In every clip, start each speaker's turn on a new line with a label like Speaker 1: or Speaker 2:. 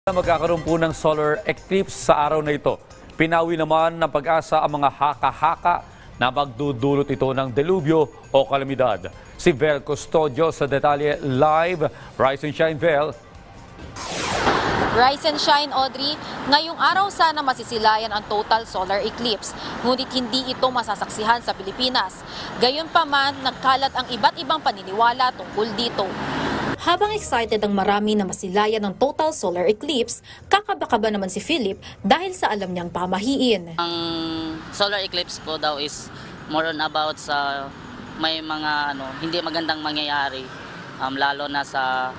Speaker 1: Magkakaroon po ng solar eclipse sa araw na ito. Pinawi naman ng Pag-asa ang mga haka-haka na magdudulot ito ng delubyo o kalamidad. Si Vel Custodio sa detalye live. Rise and shine, Vel.
Speaker 2: Rise and shine, Audrey. Ngayong araw sana masisilayan ang total solar eclipse, ngunit hindi ito masasaksihan sa Pilipinas. Gayunpaman, nagkalat ang iba't ibang paniniwala tungkol dito. Habang excited ang marami na masilayan ng total solar eclipse, kakaba-kaba naman si Philip dahil sa alam niyang pamahiin.
Speaker 3: Ang solar eclipse po daw is more on about sa may mga hindi magandang mangyayari, lalo na sa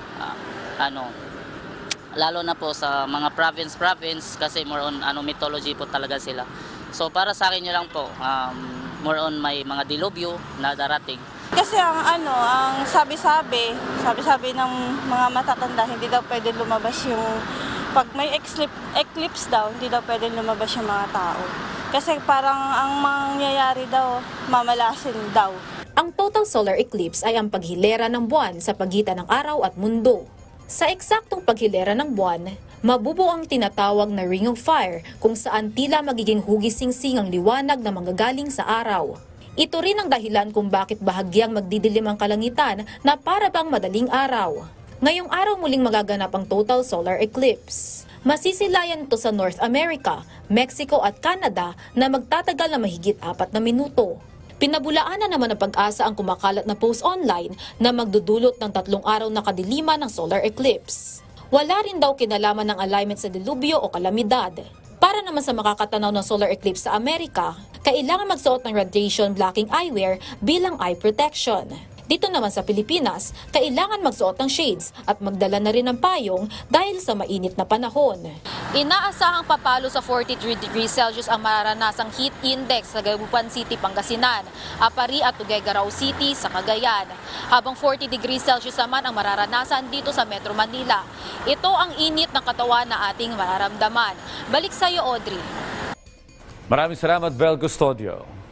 Speaker 3: lalo na po sa mga province kasi more on mythology po talaga sila. So para sa akin lang po, more on may mga dilubyo na darating.
Speaker 4: Kasi ang sabi-sabi ng mga matatanda, hindi daw pwede lumabas yung, pag may eclipse daw, hindi daw pwede lumabas yung mga tao. Kasi parang ang mangyayari daw, mamalasin daw.
Speaker 2: Ang total solar eclipse ay ang paghilera ng buwan sa pagitan ng araw at mundo. Sa eksaktong paghilera ng buwan, mabubuo ang tinatawag na ring of fire kung saan tila magiging hugising-sing ang liwanag na manggagaling sa araw. Ito rin ang dahilan kung bakit bahagyang magdidilim ang kalangitan na para bang madaling araw. Ngayong araw muling magaganap ang total solar eclipse. Masisilayan ito sa North America, Mexico at Canada na magtatagal na mahigit 4 na minuto. Pinabulaanan naman ng Pag-asa ang kumakalat na post online na magdudulot ng 3 araw na kadiliman ng solar eclipse. Wala rin daw kinalaman ng alignment sa dilubyo o kalamidad. Para naman sa makakatanaw ng solar eclipse sa Amerika, kailangan magsuot ng radiation blocking eyewear bilang eye protection. Dito naman sa Pilipinas, kailangan magsuot ng shades at magdala na rin ng payong dahil sa mainit na panahon. Inaasahang papalo sa 43 degrees Celsius ang mararanasang heat index sa Dagupan City, Pangasinan, Apari at Tuguegarao City sa Cagayan. Habang 40 degrees Celsius naman ang mararanasan dito sa Metro Manila. Ito ang init ng katawan na ating mararamdaman. Balik sa iyo, Audrey.
Speaker 1: Maraming salamat, Vel Custodio.